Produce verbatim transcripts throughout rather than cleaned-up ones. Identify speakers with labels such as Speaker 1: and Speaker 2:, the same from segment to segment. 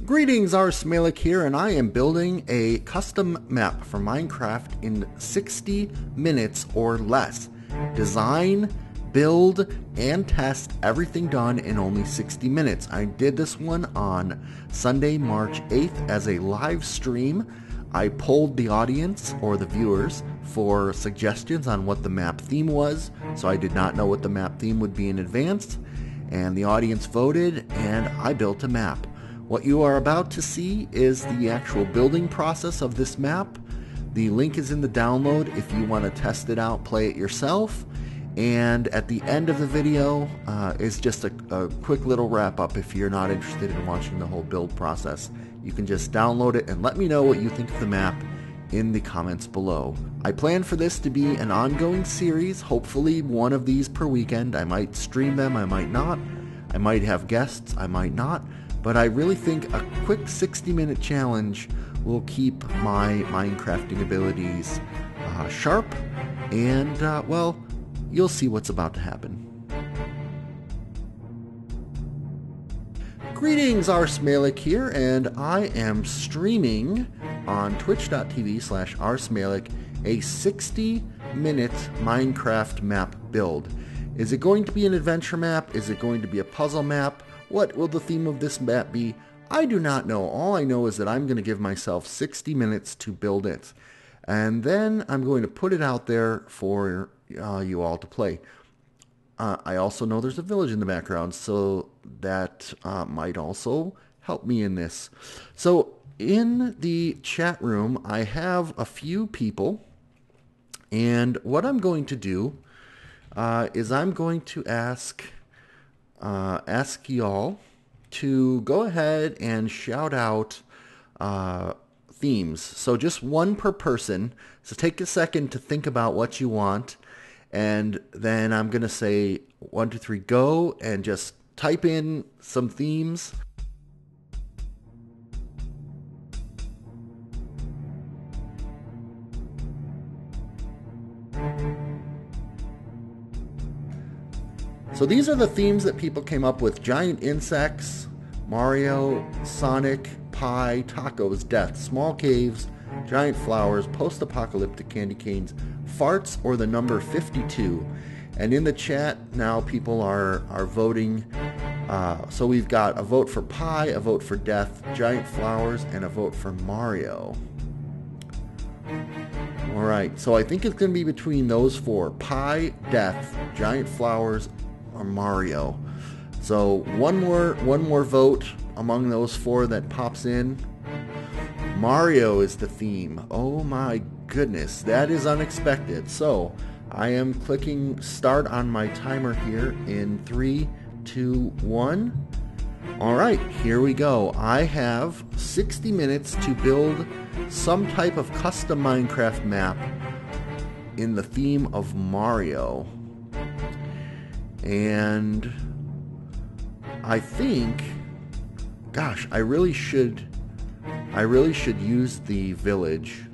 Speaker 1: Greetings, RSmailik here, and I am building a custom map for Minecraft in sixty minutes or less. Design, build, and test, everything done in only sixty minutes. I did this one on Sunday, March eighth as a live stream. I polled the audience, or the viewers, for suggestions on what the map theme was, so I did not know what the map theme would be in advance, and the audience voted, and I built a map. What you are about to see is the actual building process of this map. The link is in the download if you want to test it out, play it yourself. And at the end of the video uh, is just a, a quick little wrap up if you're not interested in watching the whole build process. You can just download it and let me know what you think of the map in the comments below. I plan for this to be an ongoing series, hopefully one of these per weekend. I might stream them, I might not. I might have guests, I might not. But I really think a quick sixty minute challenge will keep my Minecrafting abilities uh, sharp, and uh, well, you'll see what's about to happen. Greetings, RSmailik here, and I am streaming on twitch.tv slash RSmailik a sixty minute Minecraft map build. Is it going to be an adventure map? Is it going to be a puzzle map? What will the theme of this map be? I do not know. All I know is that I'm going to give myself sixty minutes to build it. And then I'm going to put it out there for uh, you all to play. Uh, I also know there's a village in the background, so that uh, might also help me in this. So in the chat room, I have a few people. And what I'm going to do uh, is I'm going to ask... Uh, ask y'all to go ahead and shout out uh, themes. So just one per person. So take a second to think about what you want. And then I'm going to say one, two, three, go. And just type in some themes. So these are the themes that people came up with: giant insects, Mario, Sonic, pie, tacos, death, small caves, giant flowers, post-apocalyptic candy canes, farts, or the number fifty-two. And in the chat now people are, are voting. Uh, so we've got a vote for pie, a vote for death, giant flowers, and a vote for Mario. Alright, so I think it's going to be between those four: pie, death, giant flowers, or Mario. So one more one more vote among those four that pops in. Mario is the theme. Oh my goodness, that is unexpected. So I am clicking start on my timer here in three, two, one. Alright, here we go. I have sixty minutes to build some type of custom Minecraft map in the theme of Mario. And I think, gosh, I really should, I really should use the village.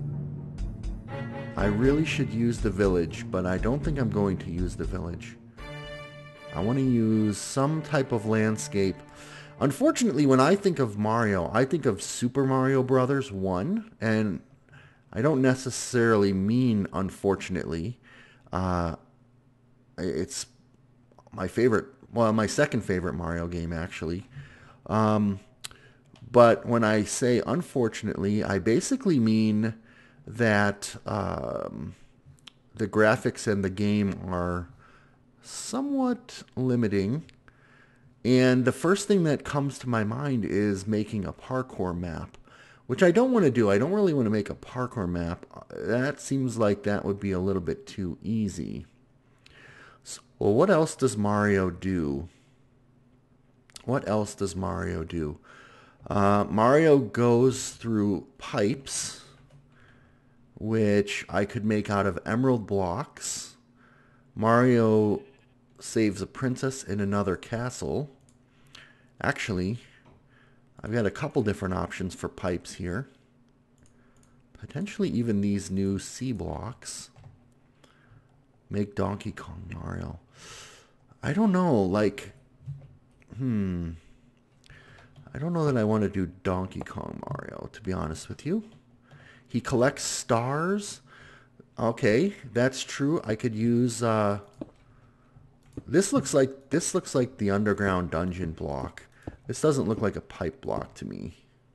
Speaker 1: I really should use the village, but I don't think I'm going to use the village. I want to use some type of landscape. Unfortunately, when I think of Mario, I think of Super Mario Brothers one, and I don't necessarily mean unfortunately. Uh, it's my favorite, well, my second favorite Mario game, actually. Um, but when I say unfortunately, I basically mean that um, the graphics in the game are somewhat limiting. And the first thing that comes to my mind is making a parkour map, which I don't want to do. I don't really want to make a parkour map. That seems like that would be a little bit too easy. Well, what else does Mario do? What else does Mario do? Uh, Mario goes through pipes, which I could make out of emerald blocks. Mario saves a princess in another castle. Actually, I've got a couple different options for pipes here. Potentially even these new C blocks. Make Donkey Kong Mario. I don't know, like, hmm. I I don't know that I want to do Donkey Kong Mario, to be honest with you. He collects stars. Okay, that's true. I could use uh this looks like this looks like the underground dungeon block. This doesn't look like a pipe block to me.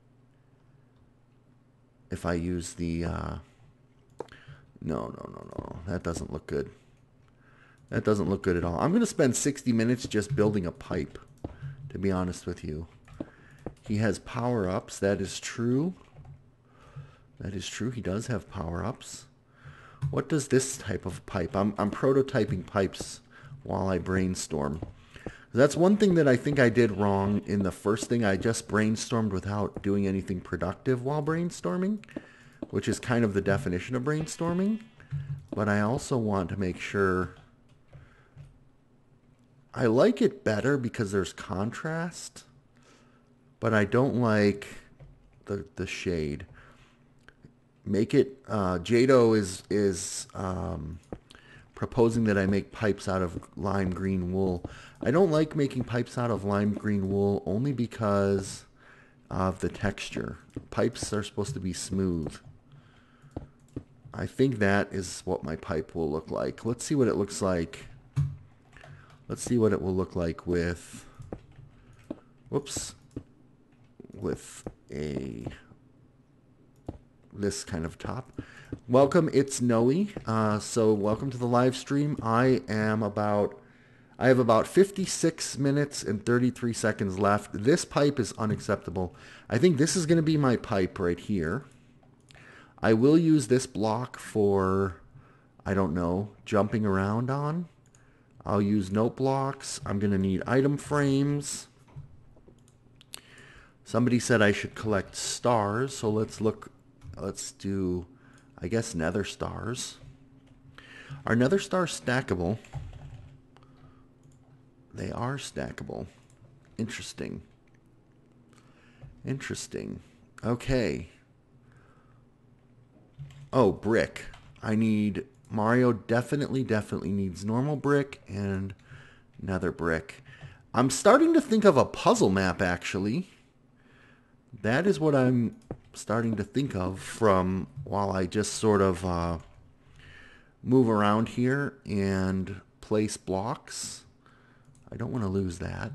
Speaker 1: If I use the uh no, no, no, no. That doesn't look good. That doesn't look good at all. I'm going to spend sixty minutes just building a pipe, to be honest with you. He has power-ups. That is true. That is true. He does have power-ups. What does this type of pipe? I'm, I'm prototyping pipes while I brainstorm. That's one thing that I think I did wrong in the first thing. I just brainstormed without doing anything productive while brainstorming, which is kind of the definition of brainstorming. But I also want to make sure... I like it better because there's contrast, but I don't like the the shade. Make it, uh, Jado is, is um, proposing that I make pipes out of lime green wool. I don't like making pipes out of lime green wool only because of the texture. Pipes are supposed to be smooth. I think that is what my pipe will look like. Let's see what it looks like. Let's see what it will look like with, whoops, with a, this kind of top. Welcome, it's Noe. Uh, so welcome to the live stream. I am about, I have about fifty-six minutes and thirty-three seconds left. This pipe is unacceptable. I think this is going to be my pipe right here. I will use this block for, I don't know, jumping around on. I'll use note blocks. I'm going to need item frames. Somebody said I should collect stars, so let's look, let's do, I guess, nether stars. Are nether stars stackable? They are stackable. Interesting. Interesting. Okay. Oh, brick. I need... Mario definitely, definitely needs normal brick and nether brick. I'm starting to think of a puzzle map, actually. That is what I'm starting to think of from while I just sort of uh, move around here and place blocks. I don't want to lose that.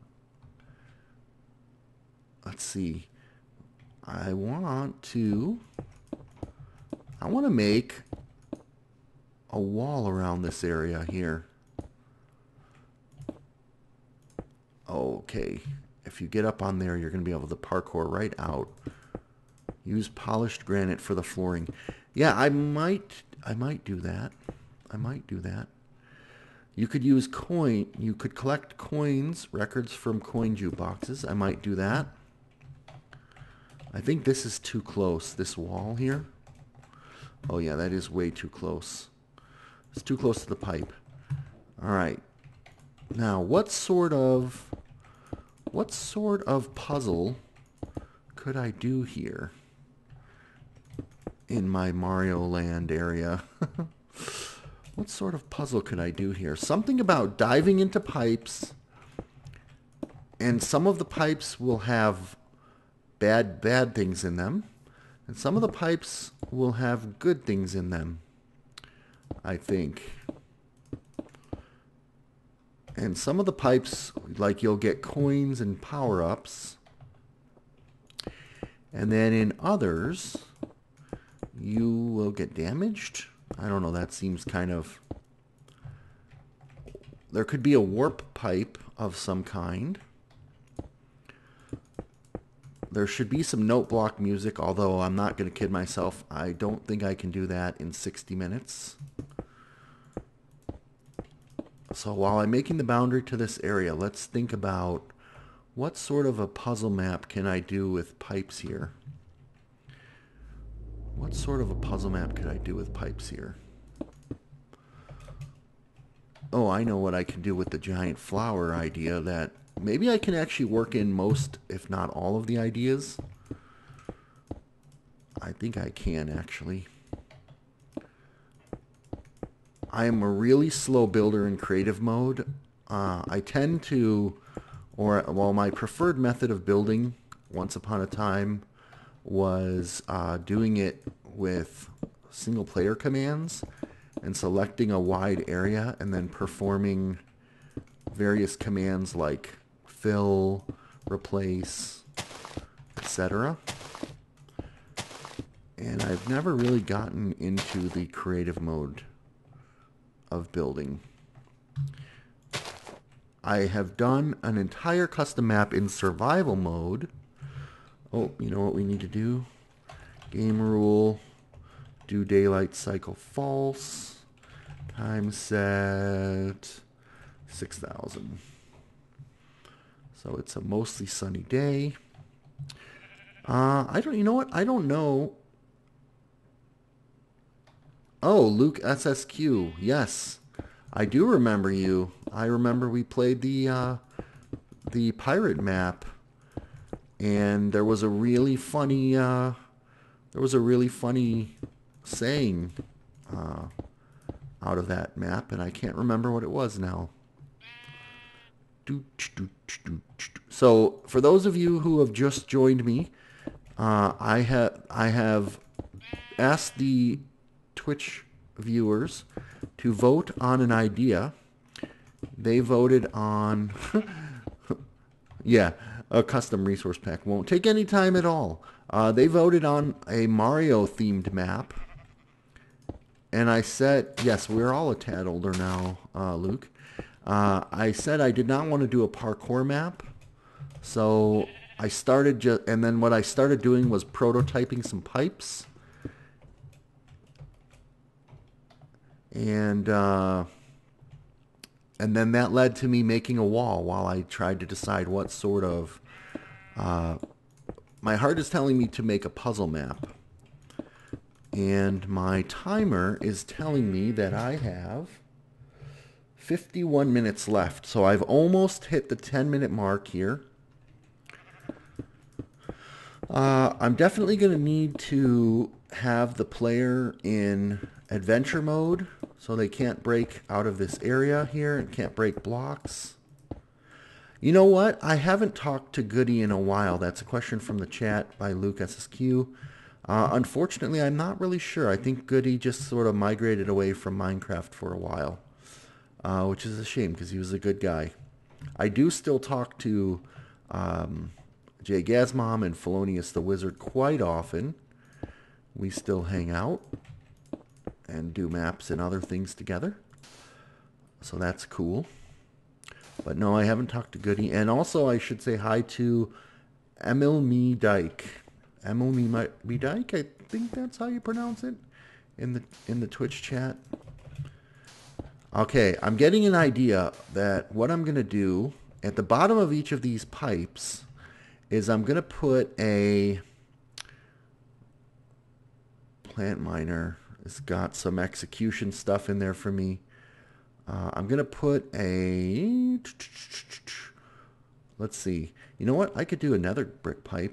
Speaker 1: Let's see. I want to... I want to make... a wall around this area here. Okay. If you get up on there, you're going to be able to parkour right out. Use polished granite for the flooring. Yeah, I might I might do that. I might do that. You could use coin. You could collect coins, records from coin jukeboxes. I might do that. I think this is too close, this wall here. Oh yeah, that is way too close. It's too close to the pipe. All right. Now, what sort of what sort of puzzle could I do here in my Mario Land area? What sort of puzzle could I do here? Something about diving into pipes, and some of the pipes will have bad bad things in them, and some of the pipes will have good things in them. I think. And some of the pipes, like you'll get coins and power-ups. And then in others, you will get damaged. I don't know, that seems kind of... There could be a warp pipe of some kind. There should be some note block music, although I'm not going to kid myself. I don't think I can do that in sixty minutes. So while I'm making the boundary to this area, let's think about what sort of a puzzle map can I do with pipes here? What sort of a puzzle map could I do with pipes here? Oh, I know what I can do with the giant flower idea that maybe I can actually work in most, if not all of the ideas. I think I can, actually. I am a really slow builder in creative mode. Uh, I tend to or well, my preferred method of building once upon a time was uh, doing it with single player commands and selecting a wide area and then performing various commands like fill, replace, et cetera. And I've never really gotten into the creative mode of building. I have done an entire custom map in survival mode. Oh, you know what we need to do? Game rule, do daylight cycle false, time set six thousand. So it's a mostly sunny day. Uh, I don't, you know what? I don't know. Oh, Luke S S Q. Yes, I do remember you. I remember we played the uh, the pirate map, and there was a really funny uh, there was a really funny saying uh, out of that map, and I can't remember what it was now. So, for those of you who have just joined me, uh, I have I have asked the Twitch viewers to vote on an idea. They voted on, yeah, a custom resource pack. Won't take any time at all. Uh, they voted on a Mario themed map. And I said, yes, we're all a tad older now, uh, Luke. Uh, I said I did not want to do a parkour map. So I started, just, and then what I started doing was prototyping some pipes. And uh, and then that led to me making a wall while I tried to decide what sort of... Uh, my heart is telling me to make a puzzle map. And my timer is telling me that I have fifty-one minutes left. So I've almost hit the ten minute mark here. Uh, I'm definitely going to need to have the player in adventure mode so they can't break out of this area here and can't break blocks. You know what? I haven't talked to Goody in a while. That's a question from the chat by Luke S S Q. Uh, unfortunately, I'm not really sure. I think Goody just sort of migrated away from Minecraft for a while, uh, which is a shame because he was a good guy. I do still talk to um, Jay Gazmom and Felonious the Wizard quite often. We still hang out and do maps and other things together. So that's cool. But no, I haven't talked to Goody. And also I should say hi to Emil Me Dyke. Emil Me Dyke, I think that's how you pronounce it in the in the Twitch chat. Okay, I'm getting an idea that what I'm going to do at the bottom of each of these pipes is I'm going to put a plant miner. It's got some execution stuff in there for me. Uh, I'm going to put a... Let's see. You know what? I could do another brick pipe.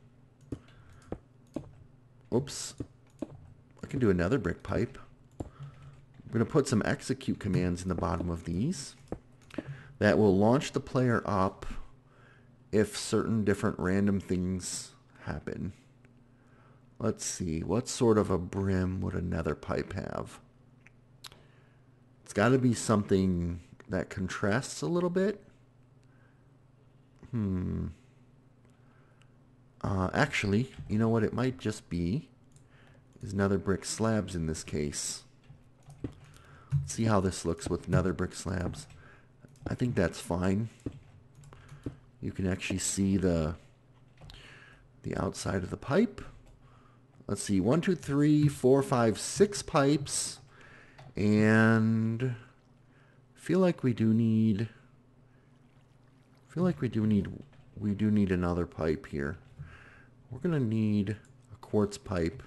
Speaker 1: Oops. I can do another brick pipe. I'm going to put some execute commands in the bottom of these that will launch the player up if certain different random things happen. Let's see. What sort of a brim would a nether pipe have? It's got to be something that contrasts a little bit. Hmm. Uh, actually, you know what it might just be is nether brick slabs in this case. Let's see how this looks with nether brick slabs. I think that's fine. You can actually see the the outside of the pipe. Let's see, one, two, three, four, five, six pipes, and I feel like we do need. I feel like we do need. We do need another pipe here. We're gonna need a quartz pipe.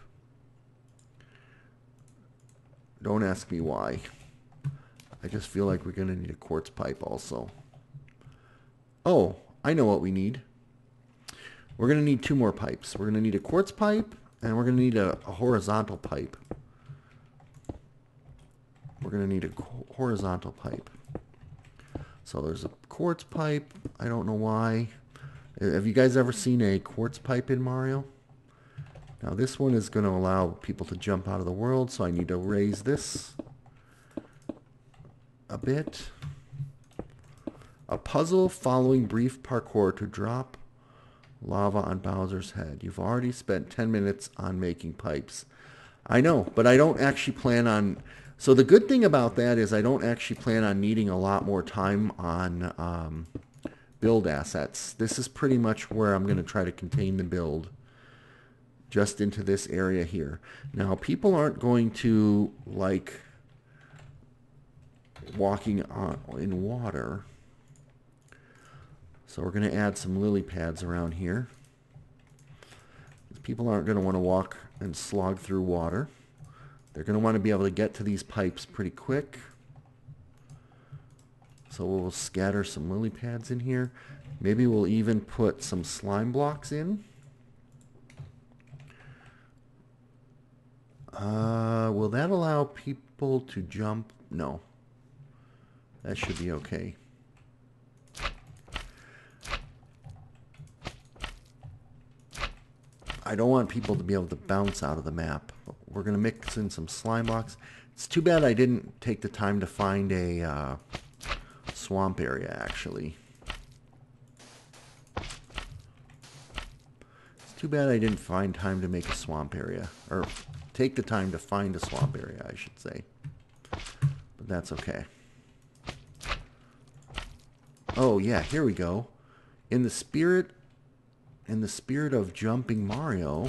Speaker 1: Don't ask me why. I just feel like we're gonna need a quartz pipe also. Oh, I know what we need. We're gonna need two more pipes. We're gonna need a quartz pipe. And we're going to need a, a horizontal pipe. We're going to need a horizontal pipe. So there's a quartz pipe. I don't know why. Have you guys ever seen a quartz pipe in Mario? Now this one is going to allow people to jump out of the world, so I need to raise this a bit. A puzzle following brief parkour to drop lava on Bowser's head. You've already spent ten minutes on making pipes. I know, but I don't actually plan on... So the good thing about that is I don't actually plan on needing a lot more time on um, build assets. This is pretty much where I'm going to try to contain the build. Just into this area here. Now, people aren't going to like walking on, in water. So we're going to add some lily pads around here. People aren't going to want to walk and slog through water. They're going to want to be able to get to these pipes pretty quick. So we'll scatter some lily pads in here. Maybe we'll even put some slime blocks in. Uh, will that allow people to jump? No. That should be okay. I don't want people to be able to bounce out of the map. We're going to mix in some slime blocks. It's too bad I didn't take the time to find a uh, swamp area, actually. It's too bad I didn't find time to make a swamp area. Or take the time to find a swamp area, I should say. But that's okay. Oh, yeah, here we go. In the spirit... In the spirit of jumping Mario,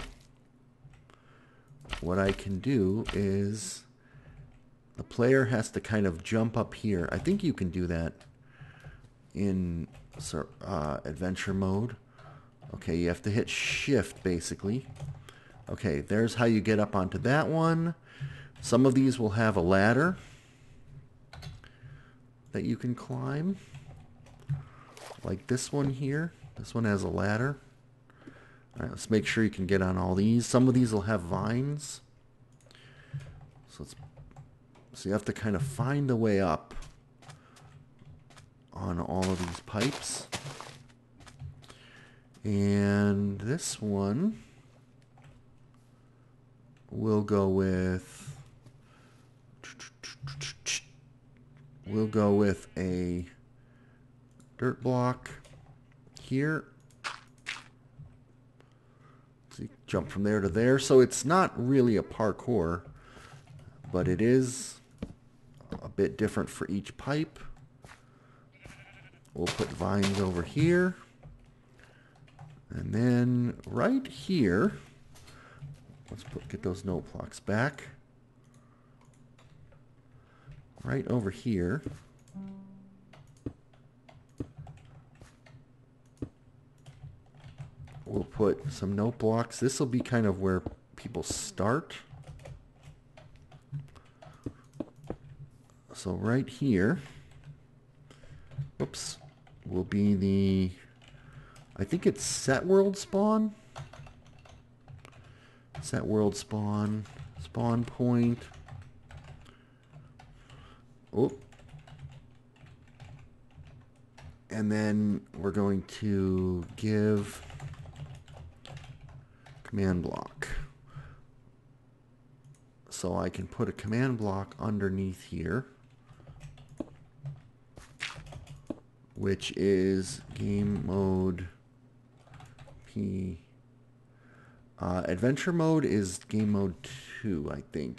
Speaker 1: what I can do is the player has to kind of jump up here. I think you can do that in uh, adventure mode. Okay, you have to hit shift basically. Okay, there's how you get up onto that one. Some of these will have a ladder that you can climb. Like this one here. This one has a ladder. All right, let's make sure you can get on all these. Some of these will have vines. So, let's, so you have to kind of find the way up on all of these pipes. And this one we'll go with... We'll go with a dirt block here. So you jump from there to there. So it's not really a parkour, but it is a bit different for each pipe. We'll put vines over here. And then right here, let's put, get those note blocks back. Right over here. We'll put some note blocks. This will be kind of where people start. So right here, whoops, will be the, I think it's set world spawn. Set world spawn, spawn point. Oh. And then we're going to give command block. So I can put a command block underneath here, which is game mode P. Uh, adventure mode is game mode two, I think.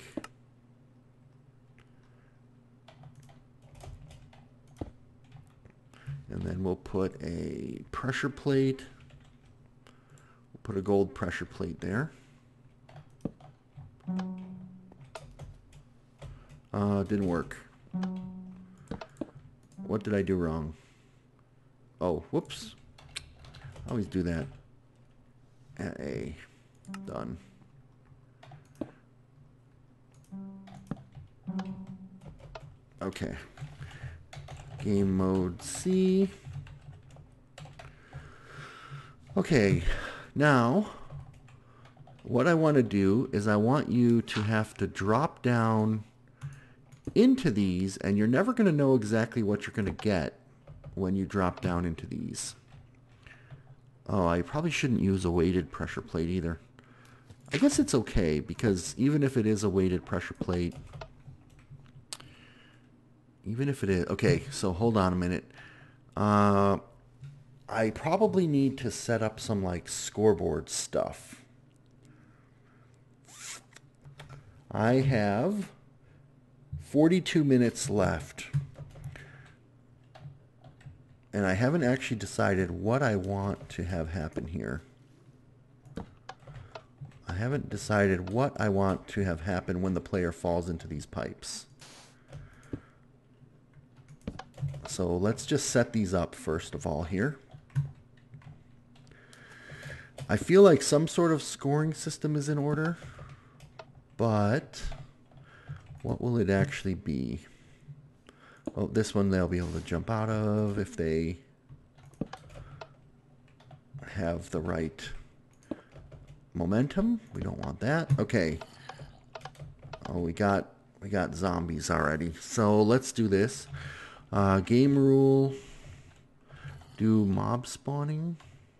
Speaker 1: And then we'll put a pressure plate. We'll put a gold pressure plate there. Uh, didn't work. What did I do wrong? Oh, whoops. I always do that. At A. Done. Okay. Game mode C. Okay, now what I want to do is I want you to have to drop down into these, and you're never going to know exactly what you're going to get when you drop down into these. Oh, I probably shouldn't use a weighted pressure plate either. I guess it's okay, because even if it is a weighted pressure plate, even if it is, okay, so hold on a minute. Uh, I probably need to set up some like scoreboard stuff. I have forty-two minutes left. And I haven't actually decided what I want to have happen here. I haven't decided what I want to have happen when the player falls into these pipes. So let's just set these up first of all here. I feel like some sort of scoring system is in order, but what will it actually be? Oh, this one they'll be able to jump out of if they have the right momentum. We don't want that. Okay. Oh, we got we got zombies already. So let's do this. Uh, game rule. Do mob spawning.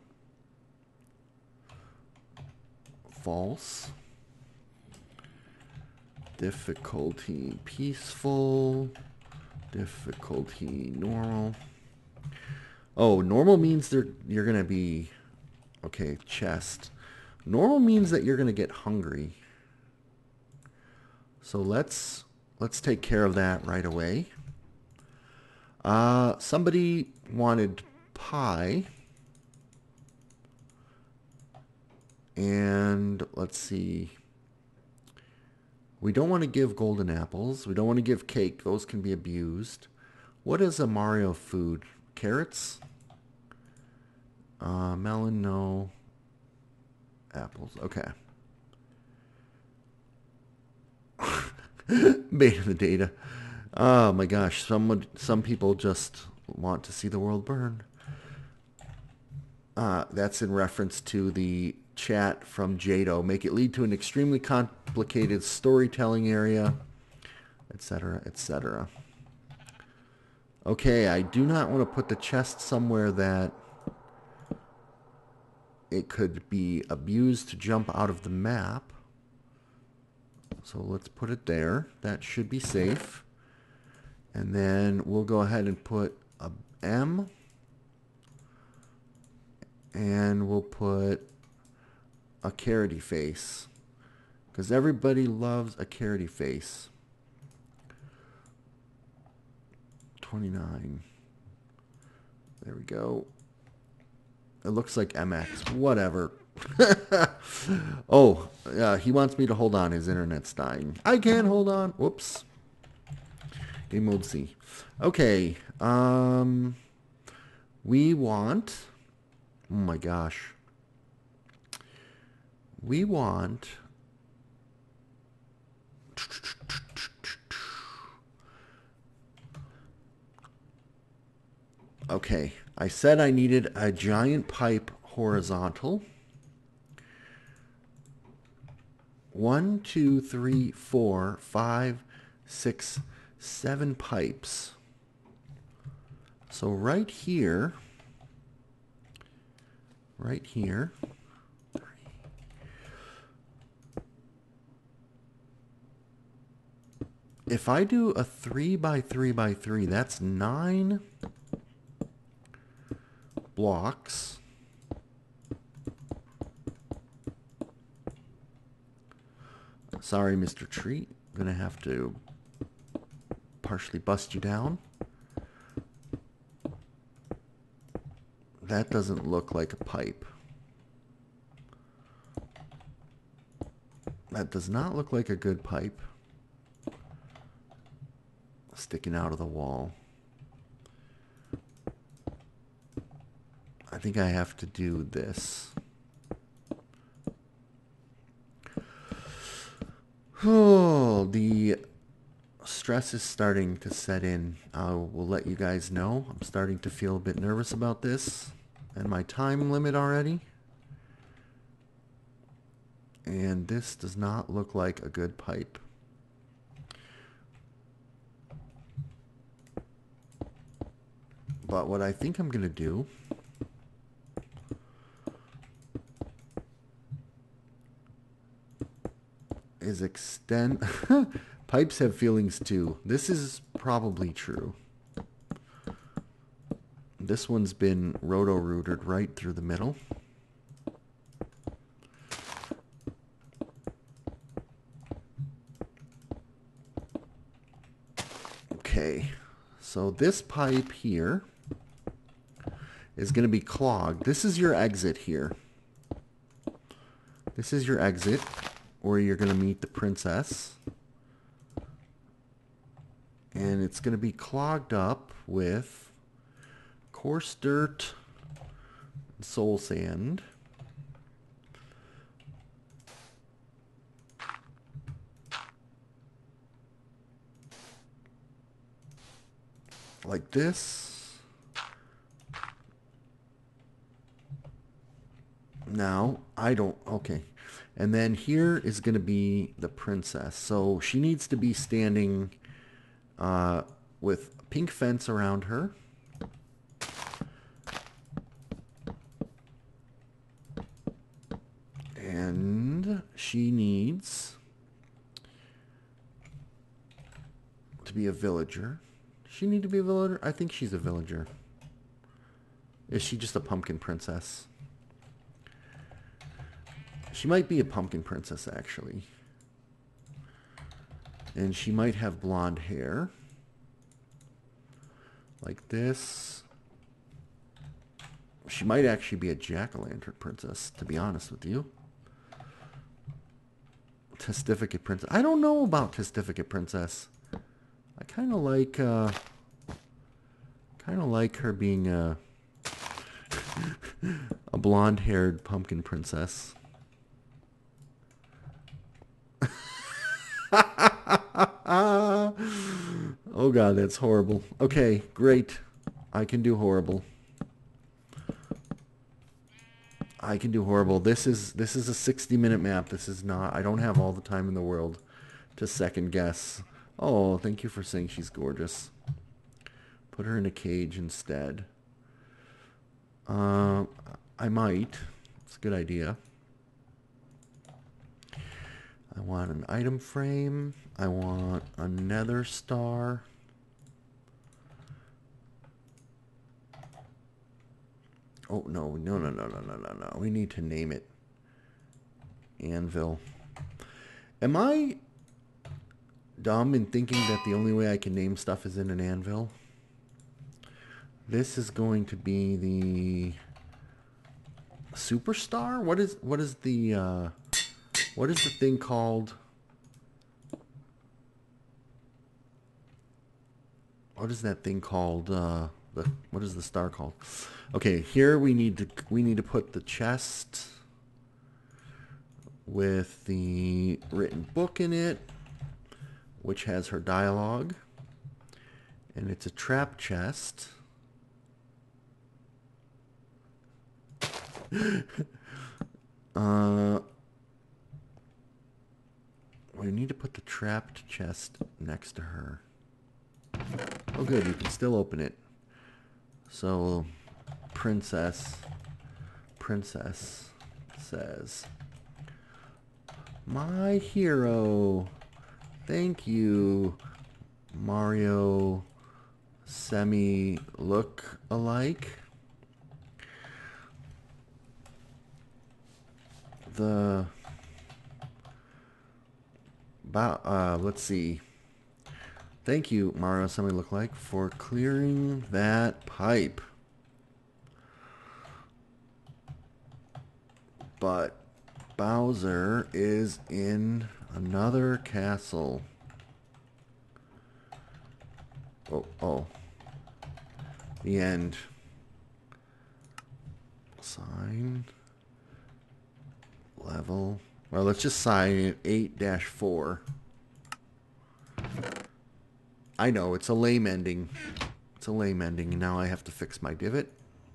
Speaker 1: False. Difficulty peaceful. Difficulty normal. Oh, normal means they're you're gonna be okay. Chest. Normal means that you're gonna get hungry. So let's let's take care of that right away. Uh, somebody wanted pie. And let's see. We don't want to give golden apples. We don't want to give cake. Those can be abused. What is a Mario food? Carrots? Uh, melon, no. Apples, okay. Beta the data. Oh my gosh, some, some people just want to see the world burn. Uh, that's in reference to the chat from Jado. Make it lead to an extremely complicated storytelling area, et cetera, et cetera. Okay, I do not want to put the chest somewhere that it could be abused to jump out of the map. So let's put it there. That should be safe. And then we'll go ahead and put a M. And we'll put a carroty face. Because everybody loves a carroty face. twenty-nine. There we go. It looks like M X. Whatever. Oh, uh, he wants me to hold on. His internet's dying. I can't hold on. Whoops. Game mode C. Okay. Um, we want... Oh my gosh. We want... Okay. I said I needed a giant pipe horizontal. One, two, three, four, five, six, seven pipes. So right here, right here, if I do a three by three by three, that's nine blocks. Sorry, Mister Treat. I'm gonna have to partially bust you down. That doesn't look like a pipe. That does not look like a good pipe. Sticking out of the wall. I think I have to do this. Oh, the stress is starting to set in. I will let you guys know. I'm starting to feel a bit nervous about this and my time limit already. And this does not look like a good pipe. But what I think I'm going to do is extend... Pipes have feelings too. This is probably true. This one's been roto-rooted right through the middle. Okay, so this pipe here is going to be clogged. This is your exit here. This is your exit where you're going to meet the princess. And it's going to be clogged up with coarse dirt, soul sand. Like this. Now, I don't, okay. And then here is going to be the princess. So she needs to be standing uh, with a pink fence around her. And she needs to be a villager. Does she need to be a villager? I think she's a villager. Is she just a pumpkin princess? She might be a pumpkin princess, actually. And she might have blonde hair. Like this. She might actually be a jack-o'-lantern princess, to be honest with you. Testificate princess. I don't know about testificate princess. I kind of like, uh, kind of like her being a, a blonde-haired pumpkin princess. Oh god, that's horrible. Okay, great. I can do horrible. I can do horrible. This is this is a sixty minute map. This is not, I don't have all the time in the world to second guess. Oh, thank you for saying she's gorgeous. Put her in a cage instead. Uh, I might. It's a good idea. I want an item frame. I want a nether star. Oh, no, no, no, no, no, no, no, no. We need to name it Anvil. Am I dumb in thinking that the only way I can name stuff is in an anvil? This is going to be the superstar? What is, what is the, uh, what is the thing called? What is that thing called? Uh, the, what is the star called? Okay, here we need to we need to put the chest with the written book in it, which has her dialogue, and it's a trap chest. uh, we need to put the trapped chest next to her. Oh good, you can still open it. So, princess, princess says, my hero, thank you, Mario semi look alike. The, uh, let's see. Thank you, Mario Semi Look Like, for clearing that pipe. But Bowser is in another castle. Oh, oh. The end. Sign. Level. Well, let's just sign it eight dash four. I know, it's a lame ending. It's a lame ending, and now I have to fix my divot.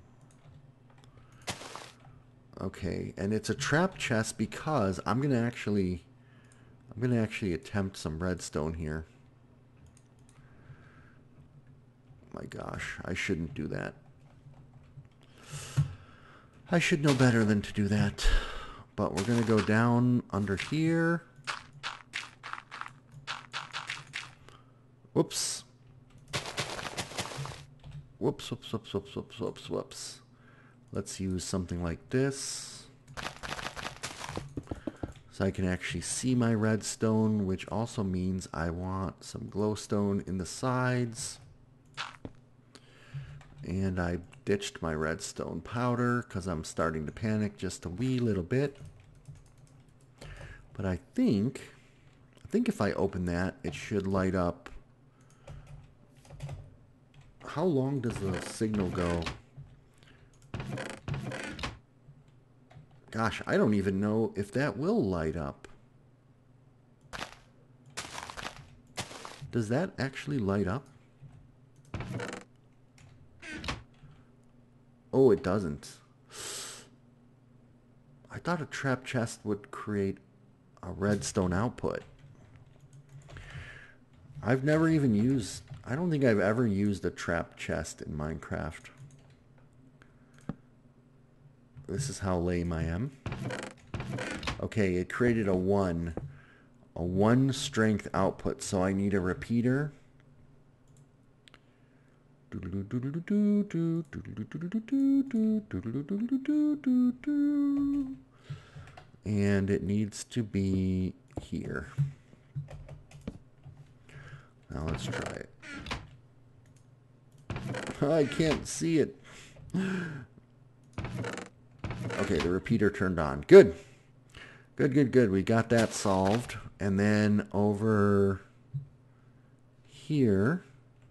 Speaker 1: Okay, and it's a trap chest because I'm gonna actually I'm gonna actually attempt some redstone here. my gosh, I shouldn't do that. I should know better than to do that. But we're going to go down under here. Whoops. Whoops, whoops, whoops, whoops, whoops, whoops, whoops. Let's use something like this. So I can actually see my redstone, which also means I want some glowstone in the sides. And I ditched my redstone powder because I'm starting to panic just a wee little bit. But I think, I think if I open that, it should light up. How long does the signal go? Gosh, I don't even know if that will light up. Does that actually light up? Oh, it doesn't. I thought a trap chest would create a redstone output. I've never even used... I don't think I've ever used a trap chest in Minecraft. This is how lame I am. Okay, it created a one. A one strength output, so I need a repeater. And it needs to be here. Now let's try it. I can't see it. Okay, the repeater turned on. Good. Good, good, good. We got that solved. And then over here,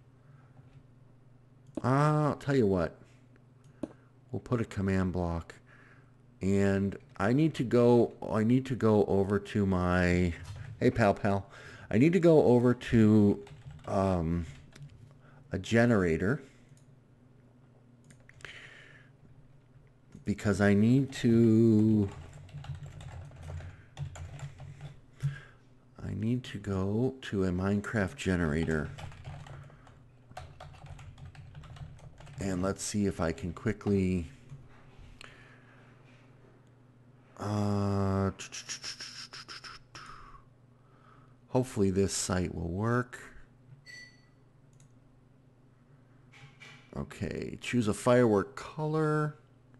Speaker 1: uh, I'll tell you what. We'll put a command block. And I need to go, I need to go over to my, hey pal pal. I need to go over to um, a generator. Because I need to, I need to go to a Minecraft generator. And let's see if I can quickly, uh, hopefully this site will work. Okay, choose a firework color.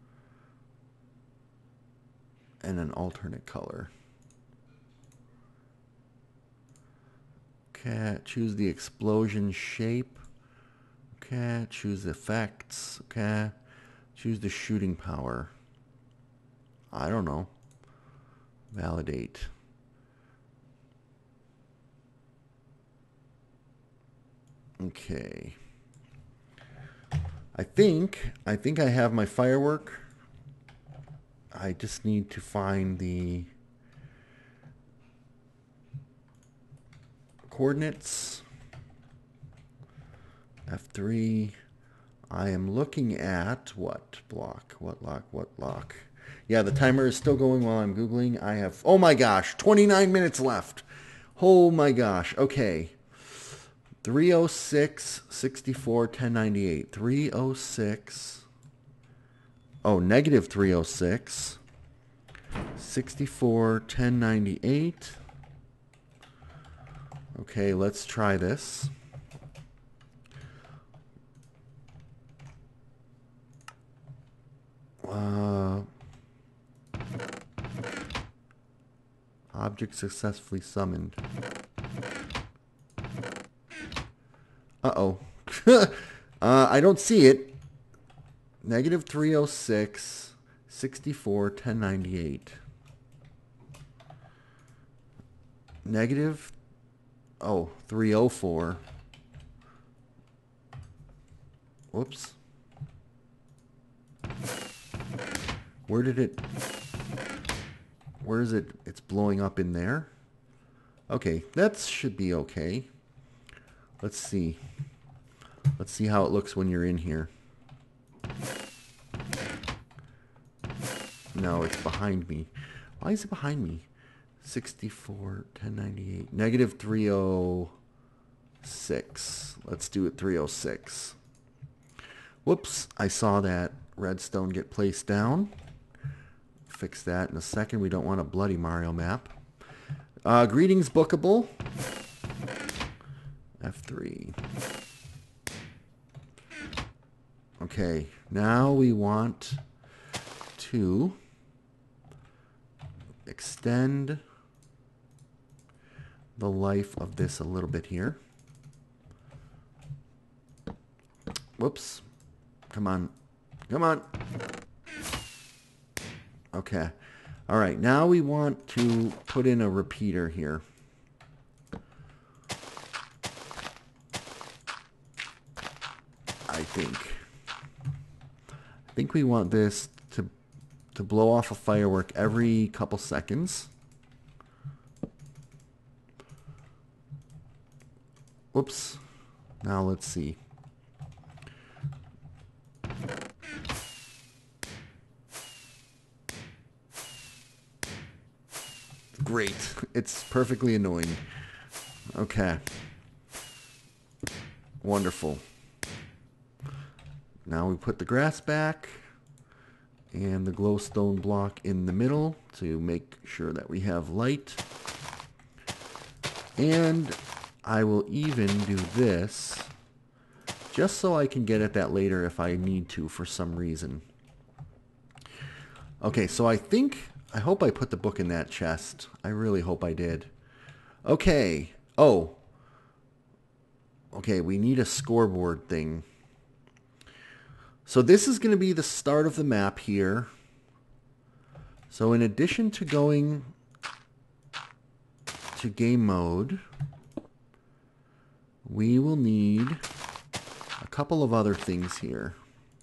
Speaker 1: And an alternate color. Okay, choose the explosion shape. Okay, choose effects. Okay, choose the shooting power. I don't know. Validate. Okay. I think, I think I have my firework. I just need to find the coordinates. F three. I am looking at what block? What lock? What lock? Yeah, the timer is still going while I'm Googling. I have, oh my gosh, twenty-nine minutes left. Oh my gosh. Okay. three oh six, sixty-four, ten ninety-eight. three oh six. Oh, negative three oh six, sixty-four, ten ninety-eight. Okay, let's try this. Uh, object successfully summoned. Uh-oh. uh, I don't see it. Negative three oh six, sixty-four, ten ninety-eight. Negative, oh, three oh four. Whoops. Where did it, where is it? It's blowing up in there. Okay, that should be okay. Let's see. Let's see how it looks when you're in here. No, it's behind me. Why is it behind me? sixty-four, ten ninety-eight. Negative three oh six. Let's do it three oh six. Whoops, I saw that redstone get placed down. Fix that in a second. We don't want a bloody Mario map. Uh, greetings, bookable. F three. Okay, now we want to extend the life of this a little bit here. Whoops. Come on. Come on. Okay. All right, now we want to put in a repeater here. I think. I think we want this to to blow off a firework every couple seconds. Whoops. Now let's see. Great. It's perfectly annoying. Okay. Wonderful. Now we put the grass back and the glowstone block in the middle to make sure that we have light. And I will even do this just so I can get at that later if I need to for some reason. Okay, so I think, I hope I put the book in that chest. I really hope I did. Okay. Oh. Okay, we need a scoreboard thing. So this is going to be the start of the map here. So in addition to going to game mode, we will need a couple of other things here.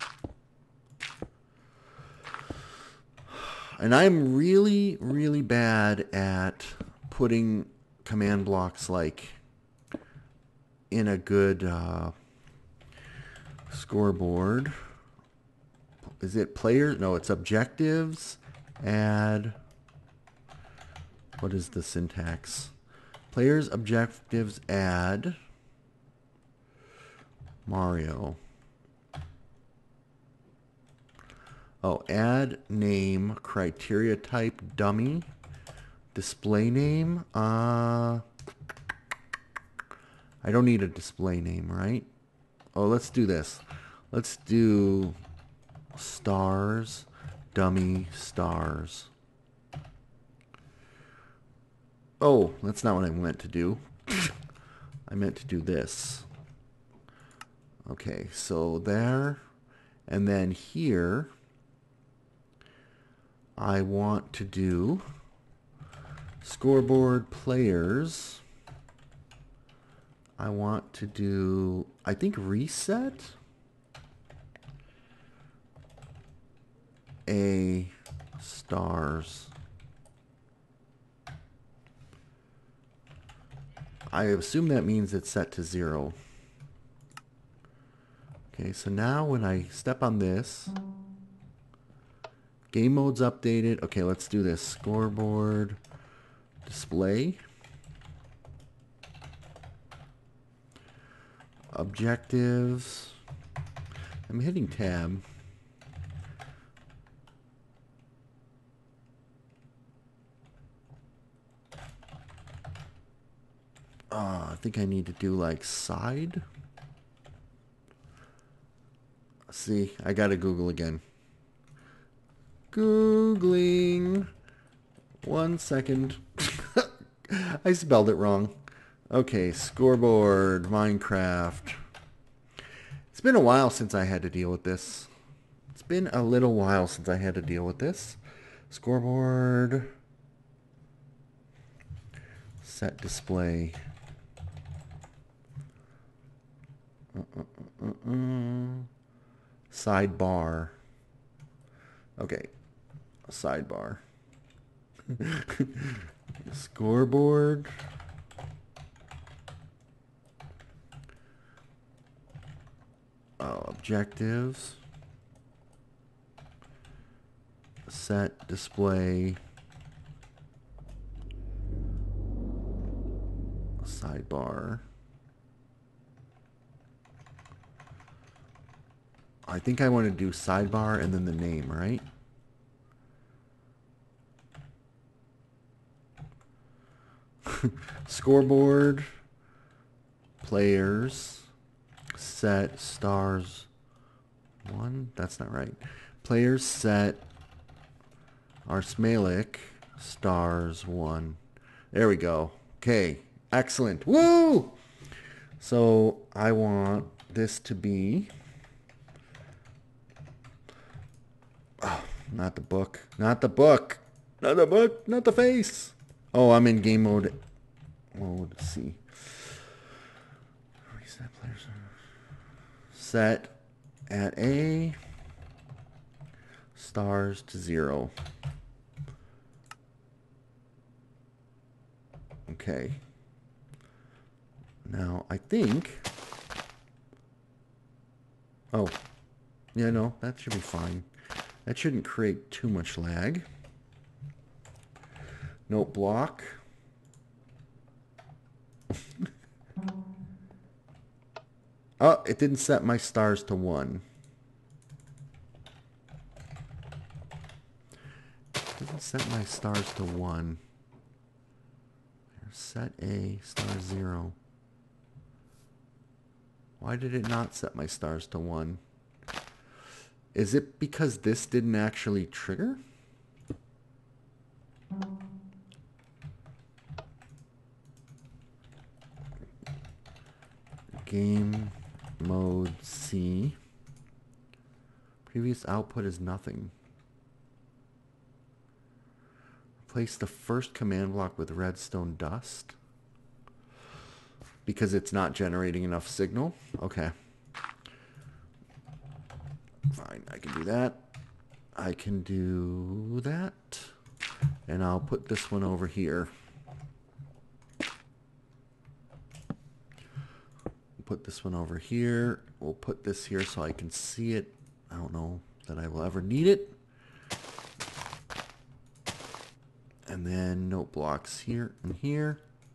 Speaker 1: And I'm really, really bad at putting command blocks like in a good uh, scoreboard. Is it players? No, it's objectives. Add. What is the syntax? Players, objectives, add. Mario. Oh, add name, criteria type, dummy, display name. Uh, I don't need a display name, right? Oh, let's do this. Let's do stars, dummy, stars. Oh, that's not what I meant to do. I meant to do this. Okay, so there, and then here, I want to do scoreboard players. I want to do, I think, reset a stars. I assume that means it's set to zero. Okay, so now when I step on this, game mode's updated. Okay, let's do this. Scoreboard display. Objectives. I'm hitting tab. Uh, I think I need to do like side. See, I gotta Google again. Googling. One second. I spelled it wrong. Okay, scoreboard, Minecraft. It's been a while since I had to deal with this. It's been a little while since I had to deal with this. Scoreboard. Set display. Uh, uh, uh, uh. Sidebar. Okay. Sidebar. Scoreboard. Oh, objectives. Set display. Sidebar. I think I want to do sidebar and then the name, right? Scoreboard, players, set, stars, one. That's not right. Players, set, Arsmalik, stars, one. There we go. Okay, excellent. Woo! So I want this to be... Oh, not the book. Not the book. Not the book. Not the face. Oh, I'm in game mode. Mode C. Reset players. Set at A. Stars to zero. Okay. Now, I think... Oh. Yeah, no, that should be fine. That shouldn't create too much lag. Note block. Oh, it didn't set my stars to one. It didn't set my stars to one. Set A, star zero. Why did it not set my stars to one? Is it because this didn't actually trigger? Game mode C. Previous output is nothing. Replace the first command block with redstone dust. Because it's not generating enough signal. Okay. Fine, I can do that. I can do that. And I'll put this one over here. Put this one over here. We'll put this here so I can see it. I don't know that I will ever need it. And then note blocks here and here.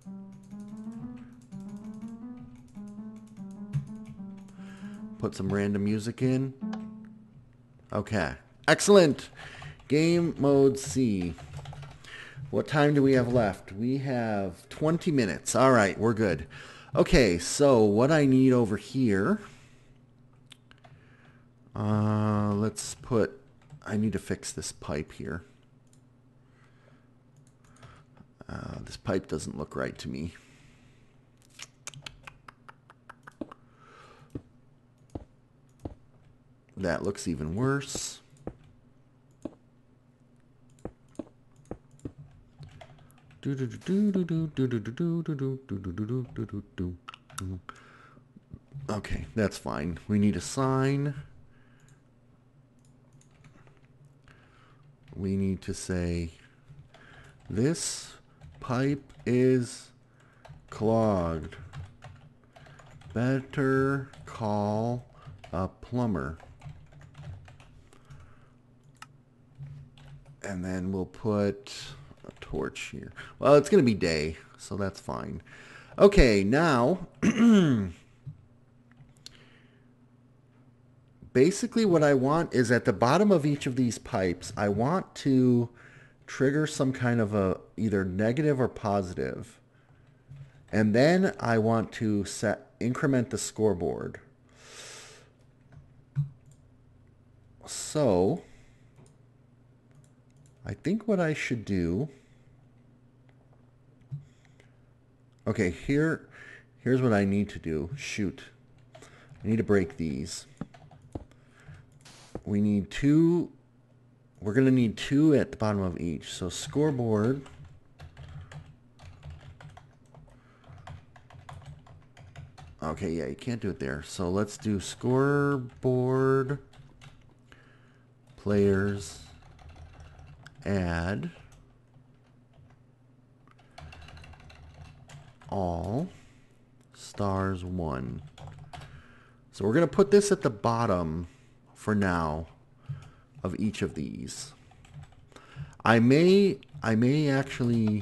Speaker 1: Put some random music in. Okay. Excellent. Game mode C. What time do we have left? We have twenty minutes. All right, we're good. Okay, so what I need over here, uh, let's put, I need to fix this pipe here. Uh, this pipe doesn't look right to me. That looks even worse. Okay, that's fine. We need a sign. We need to say, this pipe is clogged. Better call a plumber. And then we'll put a torch here. Well, it's going to be day, so that's fine. Okay, now, basically what I want is at the bottom of each of these pipes, I want to trigger some kind of a either negative or positive. And then I want to set increment the scoreboard. So I think what I should do, okay, here, here's what I need to do. Shoot. I need to break these. We need two, we're going to need two at the bottom of each. So scoreboard. Okay, yeah, you can't do it there. So let's do scoreboard, players, add all stars one. So we're going to put this at the bottom for now of each of these. I may I may actually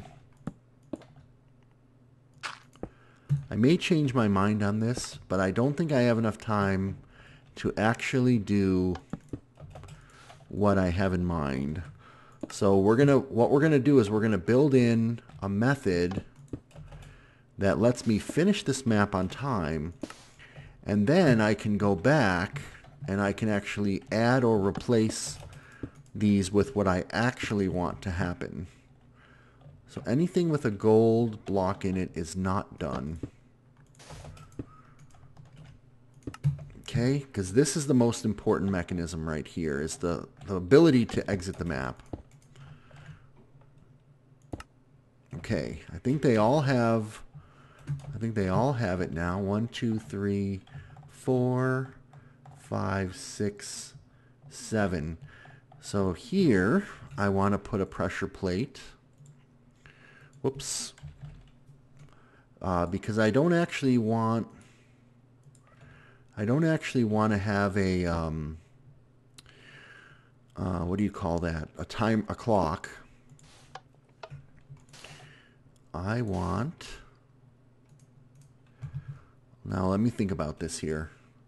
Speaker 1: I may change my mind on this, but I don't think I have enough time to actually do what I have in mind. So we're gonna, what we're gonna do is we're gonna build in a method that lets me finish this map on time, and then I can go back and I can actually add or replace these with what I actually want to happen. So anything with a gold block in it is not done. Okay, because this is the most important mechanism right here, is the, the ability to exit the map. Okay, I think they all have, I think they all have it now. One, two, three, four, five, six, seven. So here, I want to put a pressure plate. Whoops. Uh, because I don't actually want, I don't actually want to have a, um, uh, what do you call that? A time, a clock. I want, now let me think about this here.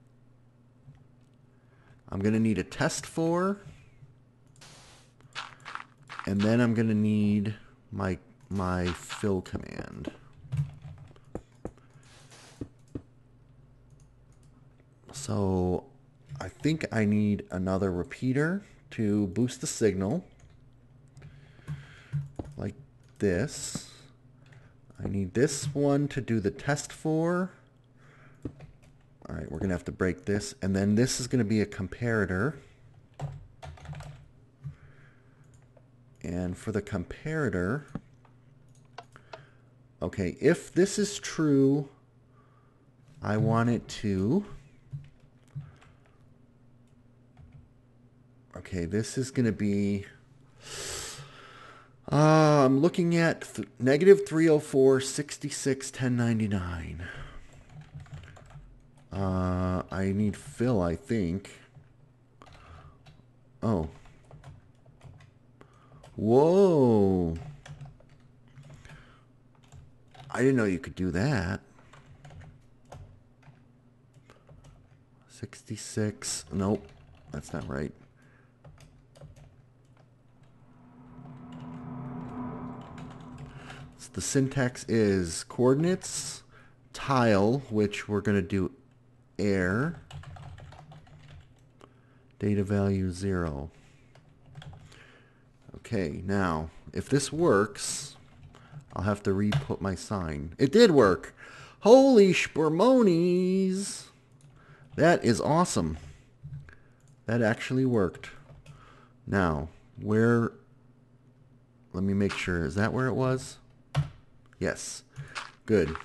Speaker 1: I'm going to need a test for, and then I'm going to need my, my fill command. So I think I need another repeater to boost the signal, like this. I need this one to do the test for. All right, we're going to have to break this. And then this is going to be a comparator. And for the comparator, okay, if this is true, I want it to, okay, this is going to be, uh, I'm looking at th negative three oh four, sixty-six, ten ninety-nine. Uh, I need fill, I think. Oh. Whoa. I didn't know you could do that. sixty-six. Nope, that's not right. So the syntax is coordinates, tile, which we're going to do air, data value zero. Okay, now, if this works, I'll have to re-put my sign. It did work! Holy spermonies! That is awesome. That actually worked. Now, where... Let me make sure. Is that where it was? Yes. Good.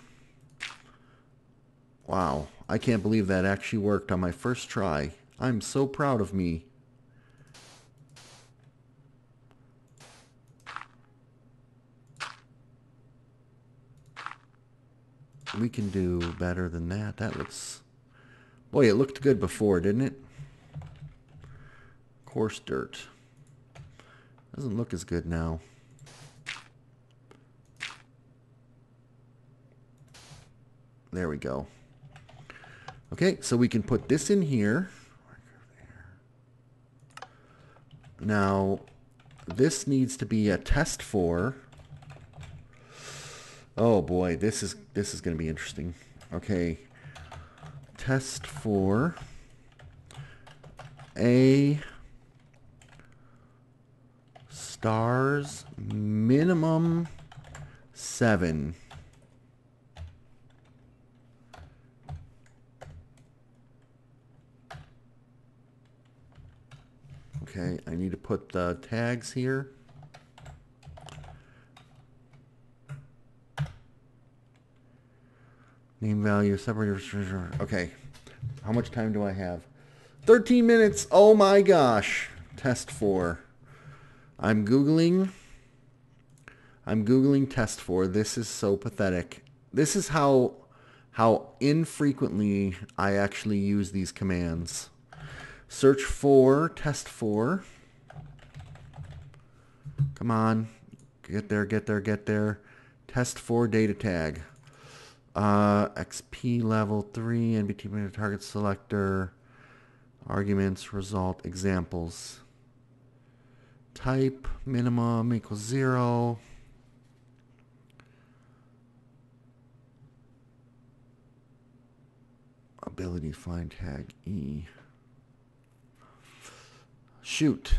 Speaker 1: Wow. I can't believe that actually worked on my first try. I'm so proud of me. We can do better than that. That looks... Boy, it looked good before, didn't it? Coarse dirt. Doesn't look as good now. There we go. Okay, so we can put this in here. Now, this needs to be a test for... Oh boy, this is this is going to be interesting. Okay. Test for a stars minimum seven. Okay, I need to put the tags here. Name value, separator. Okay. How much time do I have? thirteen minutes. Oh my gosh. Test for. I'm Googling. I'm Googling test for. This is so pathetic. This is how, how infrequently I actually use these commands. Search for, test for. Come on. Get there, get there, get there. Test for data tag. Uh, X P level three, N B T target selector. Arguments, result, examples. Type, minimum equals zero. Ability find tag E. Shoot.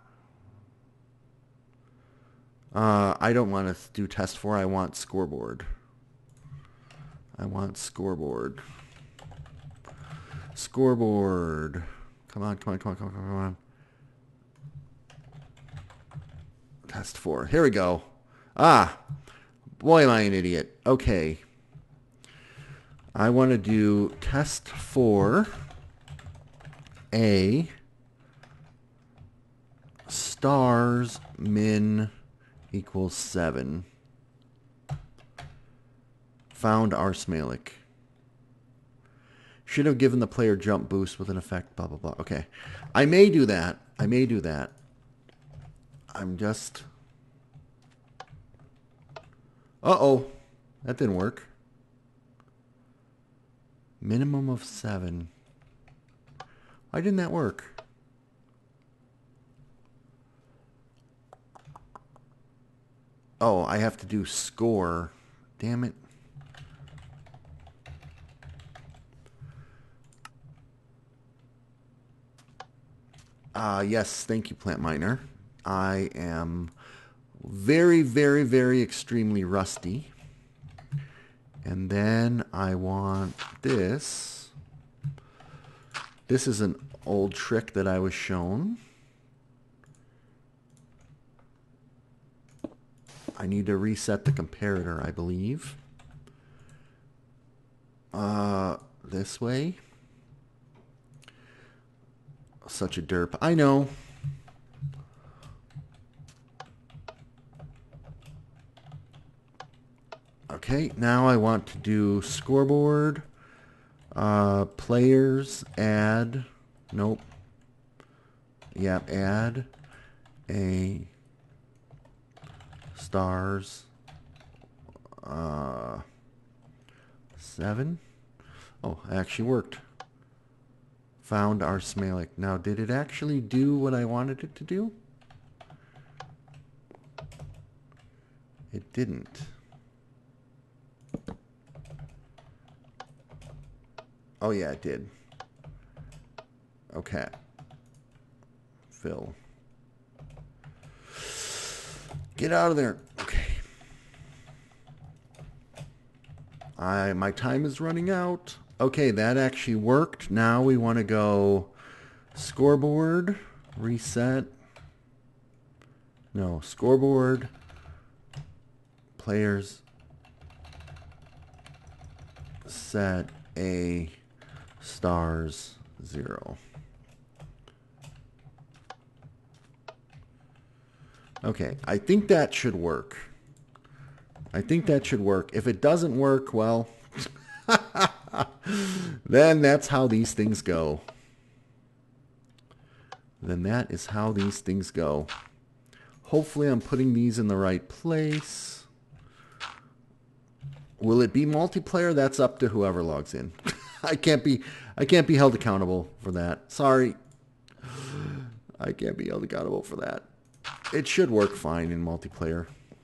Speaker 1: Uh, I don't want to do test four. I want scoreboard. I want scoreboard. Scoreboard. Come on, come on, come on, come on, come on. Test four. Here we go. Ah, boy, am I an idiot. Okay. I want to do test four A stars min equals seven. Found Arsmalik. Should have given the player jump boost with an effect, blah, blah, blah. Okay. I may do that. I may do that. I'm just... Uh-oh. That didn't work. Minimum of seven. Why didn't that work? Oh, I have to do score. Damn it. Uh, yes, thank you, Plant Miner. I am very, very, very extremely rusty. And then I want this. This is an old trick that I was shown. I need to reset the comparator, I believe. Uh, this way. Such a derp. I know. Okay, now I want to do scoreboard. Uh, players, add. Nope. Yep, add a stars. Uh, seven. Oh, it actually worked. Found Arsmalik. Now, did it actually do what I wanted it to do? It didn't. Oh, yeah, it did. Okay. Fill. Get out of there. Okay. I my time is running out. Okay, that actually worked. Now we want to go scoreboard, reset. No, scoreboard, players, set a stars zero. Okay, I think that should work. I think that should work. If it doesn't work, well... then that's how these things go. Then that is how these things go. Hopefully I'm putting these in the right place. Will it be multiplayer? That's up to whoever logs in. I can't be I can't be held accountable for that. Sorry. I can't be held accountable for that. It should work fine in multiplayer.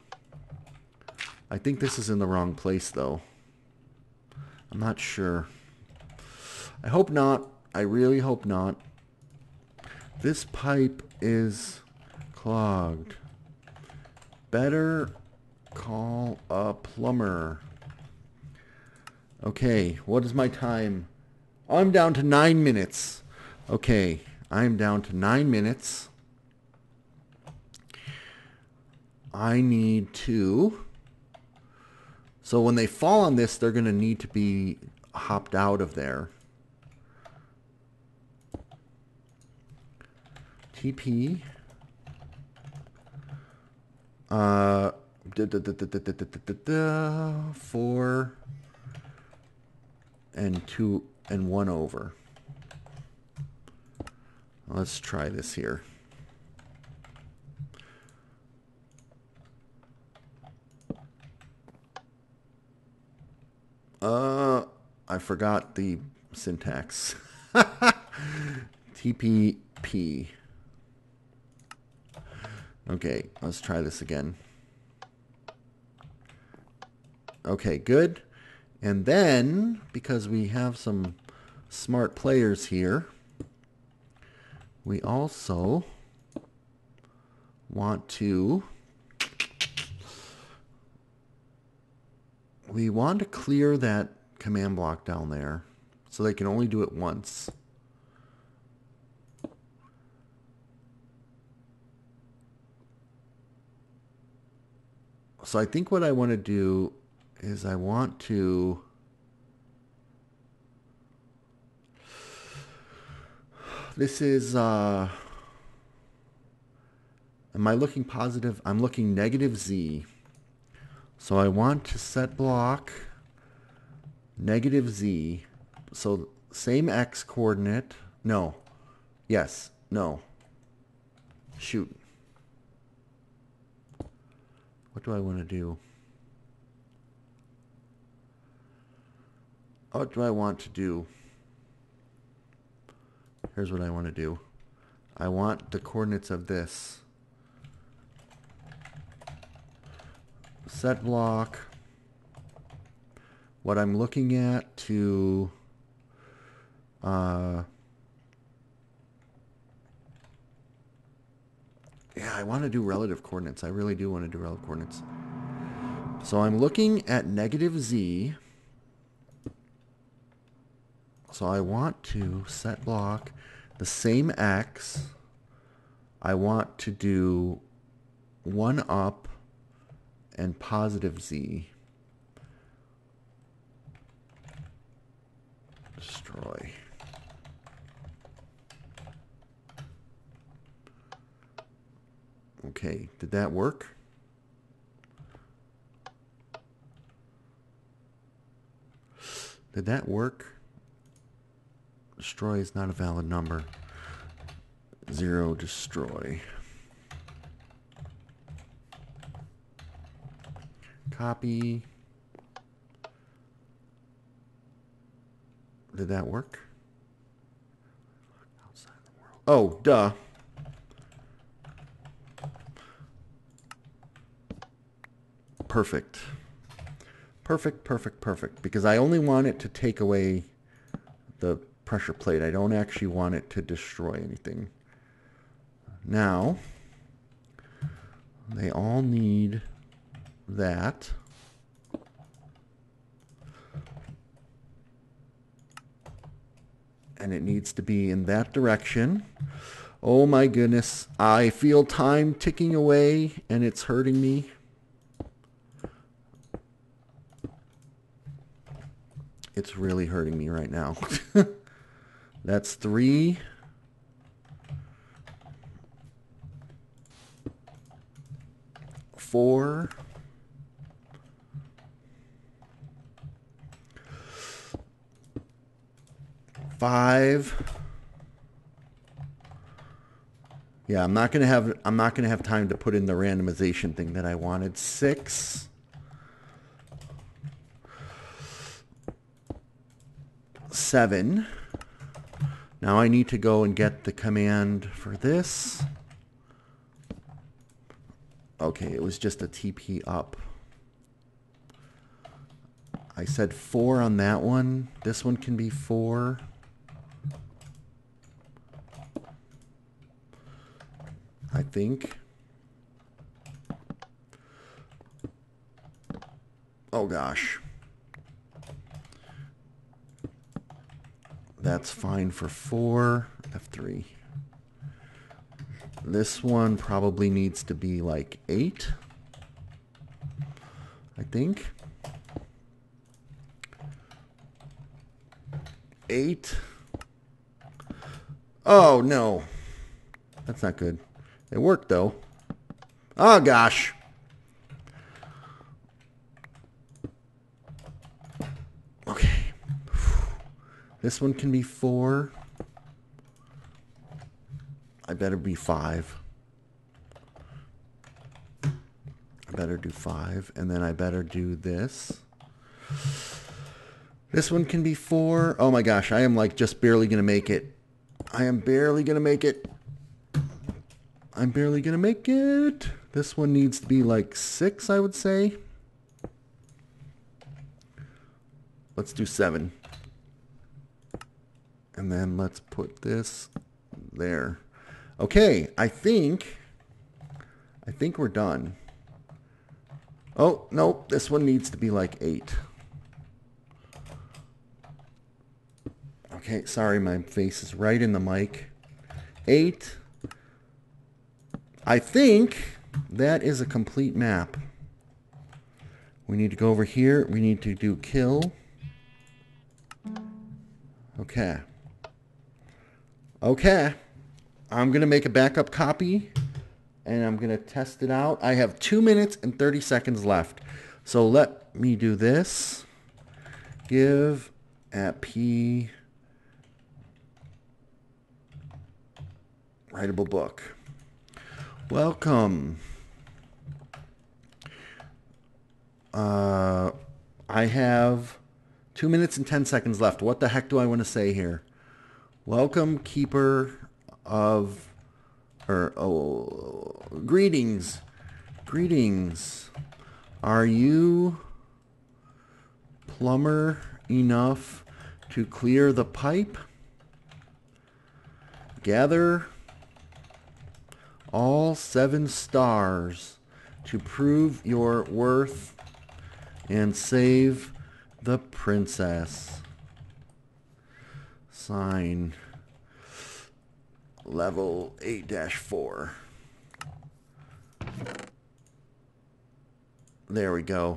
Speaker 1: I think this is in the wrong place though. I'm not sure. I hope not. I really hope not. This pipe is clogged. Better call a plumber. Okay, what is my time? Oh, I'm down to nine minutes. Okay, I'm down to nine minutes. I need to... So when they fall on this, they're going to need to be hopped out of there. T P. Uh, da, da, da, da, da, da, da, da, da, four and two and one over. Let's try this here. Uh, I forgot the syntax. T P P. Okay, let's try this again. Okay, good. And then, because we have some smart players here, we also want to we want to clear that command block down there so they can only do it once. So I think what I want to do is I want to this is uh am I looking positive? I'm looking negative Z. So I want to set block negative Z. So same X coordinate. No. Yes. No. Shoot. What do I want to do? What do I want to do? Here's what I want to do. I want the coordinates of this. Set block. What I'm looking at to uh, yeah, I want to do relative coordinates. I really do want to do relative coordinates. So I'm looking at negative Z. So I want to set block the same X. I want to do one up and positive Z. Destroy. Okay, did that work? Did that work? Destroy is not a valid number. Zero destroy. Copy. Did that work? Outside the world. Oh, duh. Perfect. Perfect, perfect, perfect. Because I only want it to take away the pressure plate. I don't actually want it to destroy anything. Now, they all need that. And it needs to be in that direction. Oh my goodness. I feel time ticking away and it's hurting me. It's really hurting me right now. That's three. Four. Five. Yeah, I'm not gonna have I'm not gonna have time to put in the randomization thing that I wanted. Six. Seven. Now I need to go and get the command for this. Okay, it was just a T P up. I said four on that one. This one can be four. I think. Oh gosh. That's fine for four. F three. This one probably needs to be like eight. I think. Eight. Oh no. That's not good. It worked though. Oh gosh. Okay. This one can be four. I better be five. I better do five. And then I better do this. This one can be four. Oh my gosh, I am like just barely going to make it. I am barely going to make it. I'm barely going to make it. This one needs to be like six, I would say. Let's do seven. And then let's put this there. Okay, I think, I think we're done. Oh, no, this one needs to be like eight. Okay, sorry, my face is right in the mic. Eight. I think that is a complete map. We need to go over here. We need to do kill. Okay. Okay. I'm going to make a backup copy, and I'm going to test it out. I have two minutes and thirty seconds left. So let me do this. Give at P writable book. Welcome. Uh, I have two minutes and ten seconds left. What the heck do I want to say here? Welcome, keeper of, or, oh, greetings. Greetings. Are you plumber enough to clear the pipe? Gather all seven stars to prove your worth and save the princess. Sign level eight dash four. There we go.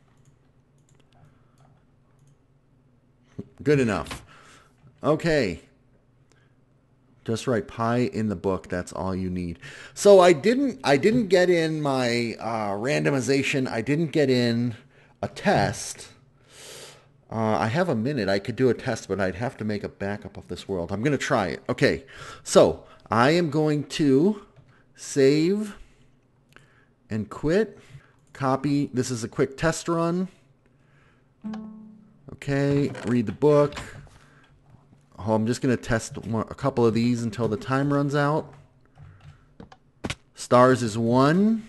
Speaker 1: Good enough. Okay. Just write pi in the book. That's all you need. So I didn't I didn't get in my uh, randomization. I didn't get in a test. Uh, I have a minute. I could do a test, but I'd have to make a backup of this world. I'm going to try it. Okay. So I am going to save and quit. Copy. This is a quick test run. Okay. Read the book. Oh, I'm just going to test one, a couple of these until the time runs out. Stars is one.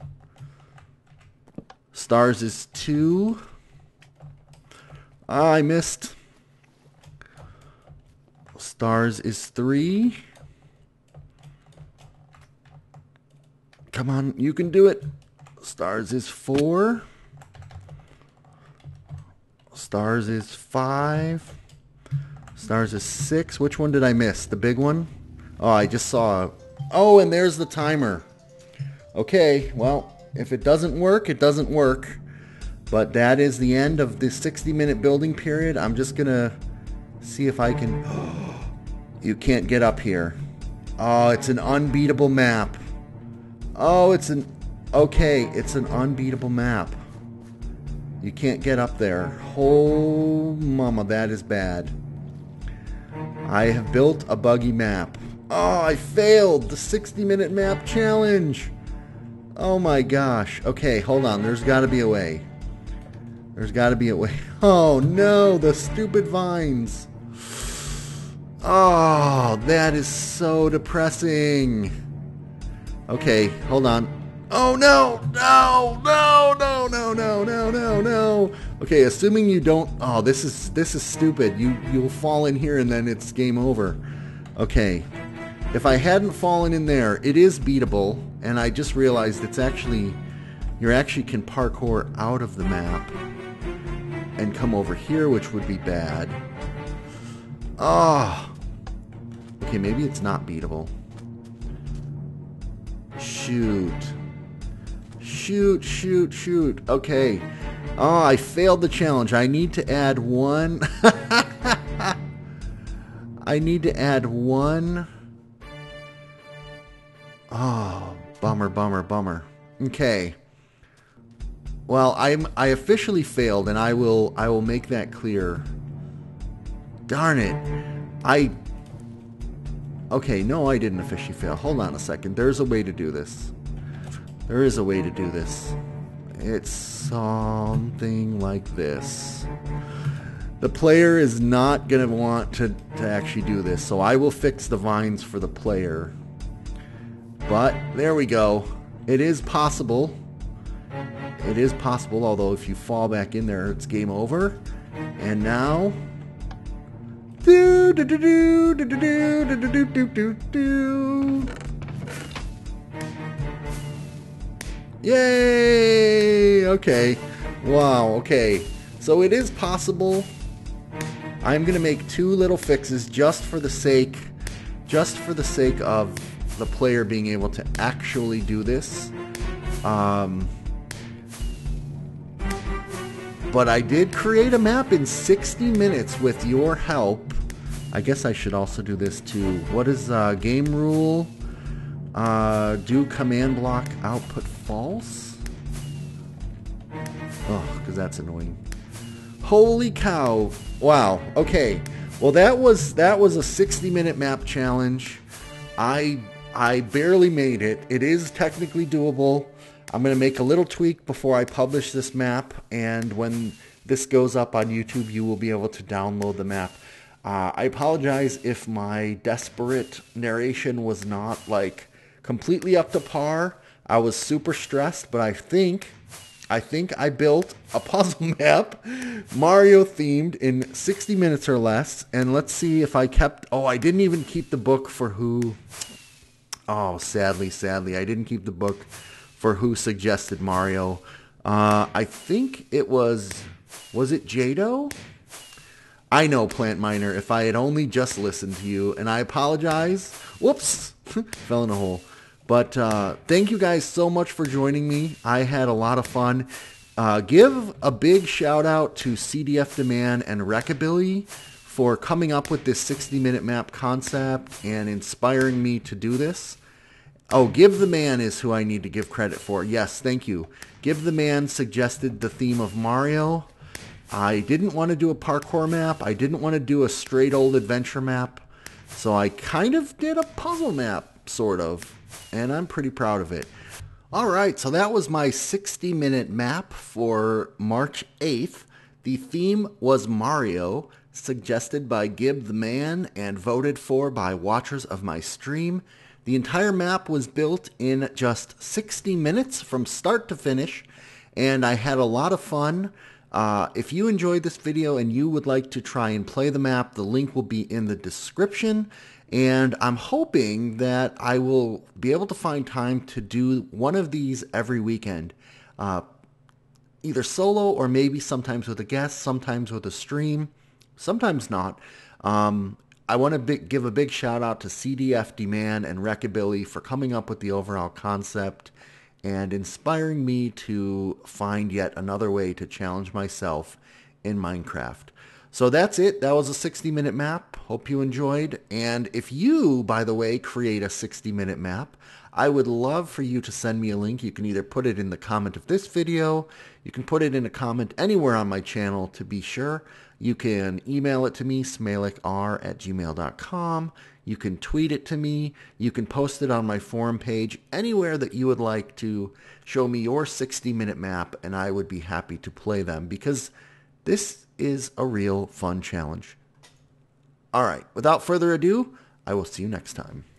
Speaker 1: Stars is two. Ah, I missed. Stars is three. Come on, you can do it. Stars is four. Stars is five. Stars is six. Which one did I miss? The big one? Oh, I just saw. Oh, and there's the timer. Okay, well, if it doesn't work, it doesn't work. But that is the end of the sixty minute building period. I'm just going to see if I can... You can't get up here. Oh, it's an unbeatable map. Oh, it's an... Okay, it's an unbeatable map. You can't get up there. Oh, mama, that is bad. I have built a buggy map. Oh, I failed the sixty minute map challenge. Oh my gosh. Okay, hold on. There's got to be a way. There's got to be a way. Oh no, the stupid vines. Oh, that is so depressing. Okay, hold on. Oh no, no, no, no, no, no, no, no, no. Okay, assuming you don't. Oh, this is this is stupid. You you'll fall in here and then it's game over. Okay, if I hadn't fallen in there, it is beatable, and I just realized it's actually you actually can parkour out of the map and come over here, which would be bad. Ah. Oh. Okay, maybe it's not beatable. Shoot. Shoot, shoot, shoot. Okay. Oh, I failed the challenge. I need to add one. I need to add one. Oh, bummer, bummer, bummer. Okay. Well, I'm I officially failed, and I will I will make that clear. Darn it. I Okay, no, I didn't officially fail. Hold on a second. There's a way to do this. There is a way to do this. It's something like this. the player is not going to want to, to actually do this. So I will fix the vines for the player. But there we go. It is possible. It is possible, although if you fall back in there, it's game over. And now... Do, do, do, do, do, do, do, do, do, do, do. Yay! Okay. Wow, okay. So it is possible. I'm going to make two little fixes just for the sake, just for the sake of the player being able to actually do this. Um... But I did create a map in sixty minutes with your help. I guess I should also do this too. What is uh, game rule? Uh, do command block output false? Oh, because that's annoying. Holy cow. Wow. Okay. Well, that was that was a sixty minute map challenge. I I barely made it. It is technically doable. I'm going to make a little tweak before I publish this map, and when this goes up on YouTube, you will be able to download the map. Uh, I apologize if my desperate narration was not, like, completely up to par. I was super stressed, but I think, I think I built a puzzle map, Mario themed, in sixty minutes or less, and let's see if I kept, oh, I didn't even keep the book for who, oh, sadly, sadly, I didn't keep the book for who suggested Mario. Uh, I think it was, was it Jado? I know, Plant Miner, if I had only just listened to you, and I apologize. Whoops, fell in a hole. But uh, thank you guys so much for joining me. I had a lot of fun. Uh, give a big shout out to C D F Demand and Wreckabilly for coming up with this sixty minute map concept and inspiring me to do this. Oh, Give the Man is who I need to give credit for. Yes, thank you. Give the Man suggested the theme of Mario. I didn't want to do a parkour map. I didn't want to do a straight old adventure map. So I kind of did a puzzle map, sort of. And I'm pretty proud of it. Alright, so that was my sixty minute map for March eighth. The theme was Mario, suggested by Gib the Man and voted for by watchers of my stream. The entire map was built in just sixty minutes from start to finish, and I had a lot of fun. Uh, if you enjoyed this video and you would like to try and play the map, the link will be in the description, and I'm hoping that I will be able to find time to do one of these every weekend, uh, either solo or maybe sometimes with a guest, sometimes with a stream, sometimes not. Um, I want to big, give a big shout out to C D F Demand and Wreckabilly for coming up with the overall concept and inspiring me to find yet another way to challenge myself in Minecraft. So that's it. That was a sixty minute map. Hope you enjoyed. And if you, by the way, create a sixty minute map, I would love for you to send me a link. You can either put it in the comment of this video, you can put it in a comment anywhere on my channel to be sure. You can email it to me, smalicr at gmail dot com. You can tweet it to me. You can post it on my forum page, anywhere that you would like to show me your sixty minute map, and I would be happy to play them because this is a real fun challenge. All right, without further ado, I will see you next time.